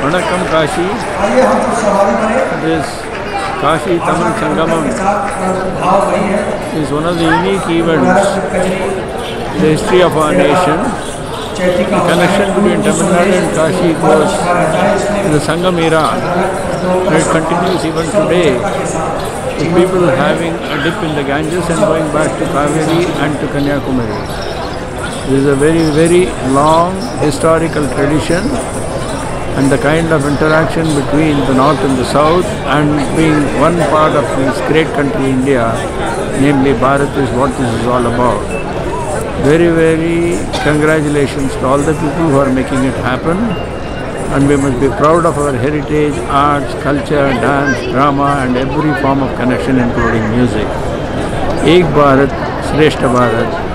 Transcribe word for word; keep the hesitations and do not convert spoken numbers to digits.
Vanakkam Kashi. This Kashi Tamil Sangamam is one of the unique events in the history of our nation. The connection between Tamil Nadu and Kashi goes in the Sangam era, and it continues even today, with people having a dip in the Ganges and going back to Kaveri and to Kanyakumari. This is a very, very long historical tradition, and the kind of interaction between the north and the south, and being one part of this great country India, namely Bharat, is what this is all about. Very, very congratulations to all the people who are making it happen, and we must be proud of our heritage, arts, culture, dance, drama and every form of connection including music. Ek Bharat, Shrestha Bharat.